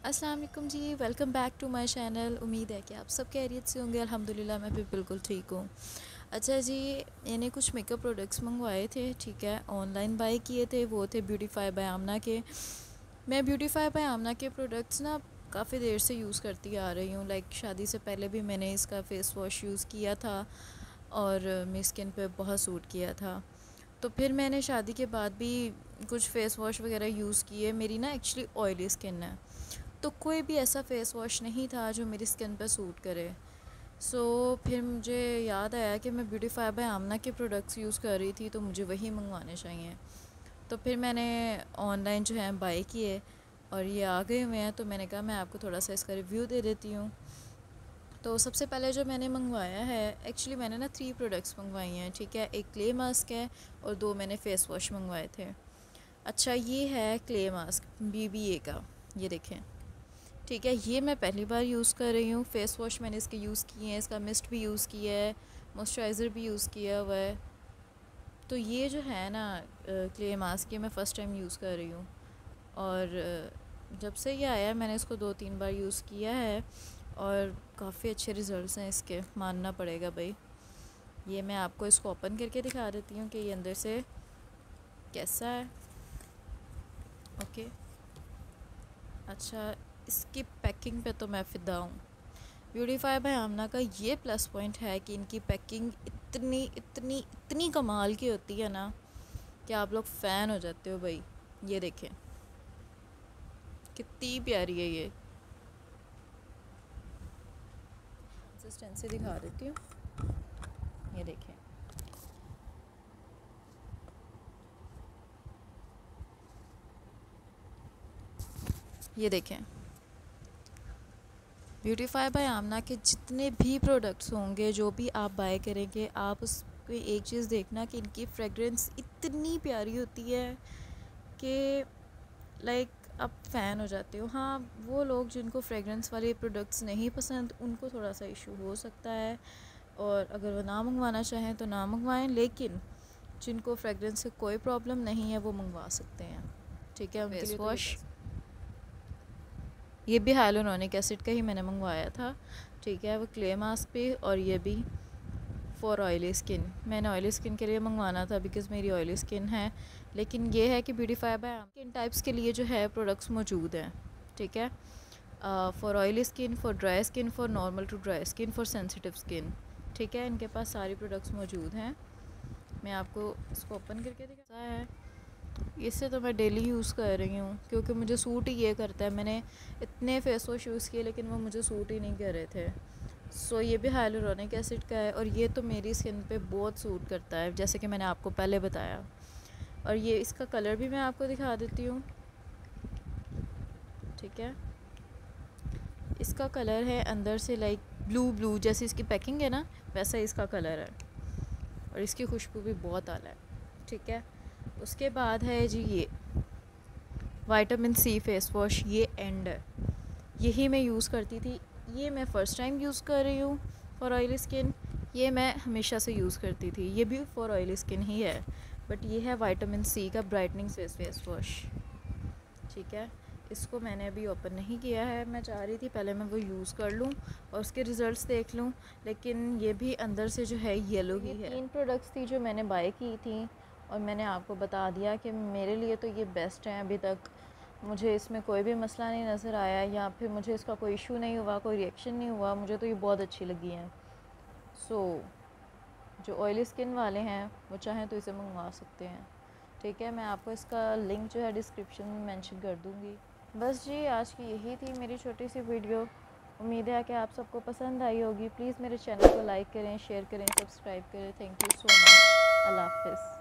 अस्सलाम वालेकुम जी, welcome back to my channel. उम्मीद है कि आप सब खैरियत से होंगे। अल्हम्दुलिल्लाह मैं भी बिल्कुल ठीक हूँ। अच्छा जी, मैंने कुछ मेकअप प्रोडक्ट्स मंगवाए थे, ठीक है, ऑनलाइन बाय किए थे। वो थे ब्यूटीफाई बाय आमना के। मैं ब्यूटीफाई बाय आमना के प्रोडक्ट्स ना काफ़ी देर से यूज़ करती आ रही हूँ। लाइक शादी से पहले भी मैंने इसका फ़ेस वॉश यूज़ किया था और मेरी स्किन पे बहुत सूट किया था। तो फिर मैंने शादी के बाद भी कुछ फ़ेस वॉश वगैरह यूज़ किए। मेरी ना एक्चुअली ऑयली स्किन है, तो कोई भी ऐसा फ़ेस वॉश नहीं था जो मेरी स्किन पर सूट करे। फिर मुझे याद आया कि मैं ब्यूटीफाई बाय आमना के प्रोडक्ट्स यूज़ कर रही थी, तो मुझे वही मंगवाने चाहिए। तो फिर मैंने ऑनलाइन जो है बाय किए और ये आ गए हुए हैं। तो मैंने कहा मैं आपको थोड़ा सा इसका रिव्यू दे देती हूँ। तो सबसे पहले जो मैंने मंगवाया है, एक्चुअली मैंने ना 3 प्रोडक्ट्स मंगवाई हैं, ठीक है। एक क्ले मास्क है और 2 मैंने फ़ेस वॉश मंगवाए थे। अच्छा, ये है क्ले मास्क BBA का, ये देखें, ठीक है। ये मैं पहली बार यूज़ कर रही हूँ। फ़ेस वॉश मैंने इसके यूज़ किए हैं, इसका मिस्ट भी यूज़ किया है, मॉइस्चराइज़र भी यूज़ किया हुआ है। तो ये जो है ना क्ले मास्क, ये मैं फ़र्स्ट टाइम यूज़ कर रही हूँ और जब से ये आया मैंने इसको 2-3 बार यूज़ किया है और काफ़ी अच्छे रिज़ल्ट्स हैं इसके, मानना पड़ेगा भाई। ये मैं आपको इसको ओपन करके दिखा देती हूँ कि ये अंदर से कैसा है। ओके, अच्छा, इसकी पैकिंग पे तो मैं फ़िदा हूँ। ब्यूटीफाई बाय आमना का ये प्लस पॉइंट है कि इनकी पैकिंग इतनी इतनी इतनी कमाल की होती है ना कि आप लोग फ़ैन हो जाते हो भाई। ये देखें कितनी प्यारी है ये। कंसिस्टेंसी दिखा देती हूँ, ये देखें। ये देखें, ब्यूटीफाई बाय आमना के जितने भी प्रोडक्ट्स होंगे, जो भी आप बाय करेंगे, आप उसमें एक चीज़ देखना कि इनकी फ्रेगरेंस इतनी प्यारी होती है कि लाइक आप फ़ैन हो जाते हो। हाँ, वो लोग जिनको फ्रेगरेंस वाले प्रोडक्ट्स नहीं पसंद, उनको थोड़ा सा इशू हो सकता है, और अगर वो ना मंगवाना चाहें तो ना मंगवाएं। लेकिन जिनको फ्रेगरेंस से कोई प्रॉब्लम नहीं है वो मंगवा सकते हैं, ठीक है। उनके लिए फेस वॉश ये भी हाइलुरोनिक एसिड का ही मैंने मंगवाया था, ठीक है। वो क्ले मास्क भी, और ये भी फॉर ऑयली स्किन। मैंने ऑयली स्किन के लिए मंगवाना था बिकॉज़ मेरी ऑयली स्किन है। लेकिन ये है कि ब्यूटीफाई बाय स्किन टाइप्स के लिए जो है प्रोडक्ट्स मौजूद हैं, ठीक है। For oily skin, for dry skin, for normal to dry skin, for sensitive skin, ठीक है। इनके पास सारी प्रोडक्ट्स मौजूद हैं। मैं आपको इसको ओपन करके दिखाता है। इससे तो मैं डेली यूज़ कर रही हूँ क्योंकि मुझे सूट ही ये करता है। मैंने इतने फेस वॉश यूज़ किए लेकिन वो मुझे सूट ही नहीं कर रहे थे। ये भी हाइलुरोनिक एसिड का है और ये तो मेरी स्किन पे बहुत सूट करता है, जैसे कि मैंने आपको पहले बताया। और ये इसका कलर भी मैं आपको दिखा देती हूँ, ठीक है। इसका कलर है अंदर से लाइक ब्लू ब्लू, जैसे इसकी पैकिंग है ना वैसा इसका कलर है, और इसकी खुशबू भी बहुत आला है, ठीक है। उसके बाद है जी ये विटामिन C फेस वॉश, ये एंड है, यही मैं यूज़ करती थी। ये मैं फ़र्स्ट टाइम यूज़ कर रही हूँ फॉर ऑयली स्किन। ये मैं हमेशा से यूज़ करती थी, ये भी फॉर ऑयली स्किन ही है, बट ये है विटामिन C का ब्राइटनिंग फेस वॉश, ठीक है। इसको मैंने अभी ओपन नहीं किया है, मैं चाह रही थी पहले मैं वो यूज़ कर लूँ और उसके रिज़ल्ट्स देख लूँ, लेकिन ये भी अंदर से जो है येलो ही है। 3 प्रोडक्ट्स थी जो मैंने बाय की थी और मैंने आपको बता दिया कि मेरे लिए तो ये बेस्ट हैं। अभी तक मुझे इसमें कोई भी मसला नहीं नज़र आया, या फिर मुझे इसका कोई इशू नहीं हुआ, कोई रिएक्शन नहीं हुआ। मुझे तो ये बहुत अच्छी लगी हैं। जो ऑयली स्किन वाले हैं वो चाहें तो इसे मंगवा सकते हैं, ठीक है। मैं आपको इसका लिंक जो है डिस्क्रिप्शन में मेंशन कर दूँगी। बस जी, आज की यही थी मेरी छोटी सी वीडियो। उम्मीद है कि आप सबको पसंद आई होगी। प्लीज़ मेरे चैनल को लाइक करें, शेयर करें, सब्सक्राइब करें। Thank you so much. Allah हाफ़िज़।